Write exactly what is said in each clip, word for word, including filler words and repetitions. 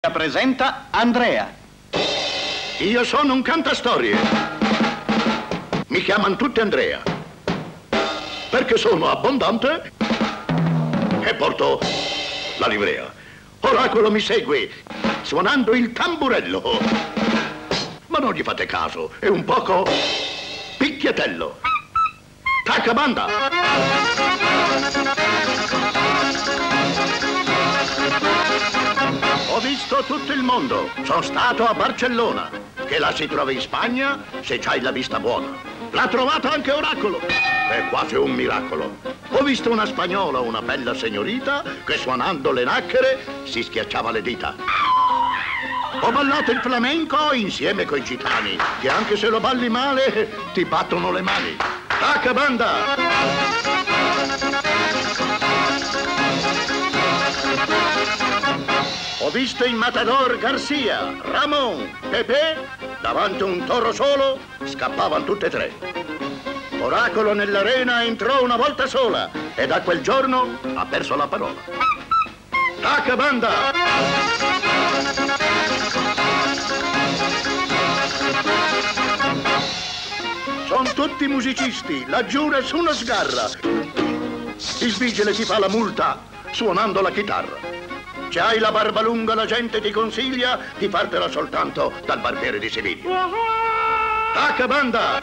Presenta Andrea. Io sono un cantastorie. Mi chiamano tutti Andrea. Perché sono abbondante e porto la livrea. Oracolo mi segue suonando il tamburello. Ma non gli fate caso, è un poco picchiatello. Tacca banda! Ho visto tutto il mondo, sono stato a Barcellona, che la si trova in Spagna se c'hai la vista buona. L'ha trovata anche Oracolo, è quasi un miracolo. Ho visto una spagnola, una bella signorita, che suonando le nacchere si schiacciava le dita. Ho ballato il flamenco insieme coi gitani, che anche se lo balli male ti battono le mani. Tacca banda! Ho visto in Matador Garcia, Ramon, Pepe, davanti a un toro solo, scappavano tutte e tre. Oracolo nell'arena entrò una volta sola e da quel giorno ha perso la parola. Tacca banda! Sono tutti musicisti, laggiù nessuno sgarra. Il vigile ti fa la multa suonando la chitarra. C'hai la barba lunga, la gente ti consiglia di fartela soltanto dal barbiere di Siviglia. Tacca banda!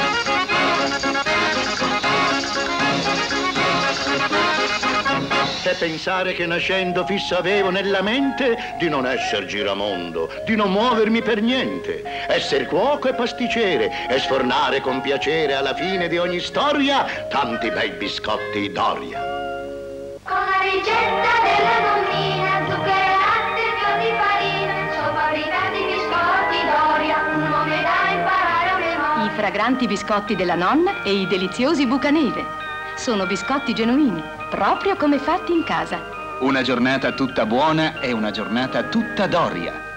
E pensare che nascendo fisso avevo nella mente di non esser giramondo, di non muovermi per niente, esser cuoco e pasticcere e sfornare con piacere alla fine di ogni storia tanti bei biscotti d'Oria. Con la ricetta della nonnina, zucchero e latte, fior di farina, sono fabbricati biscotti d'Oria, un nome da imparare a memoria. I fragranti biscotti della nonna e i deliziosi bucaneve. Sono biscotti genuini, proprio come fatti in casa. Una giornata tutta buona e una giornata tutta d'Oria.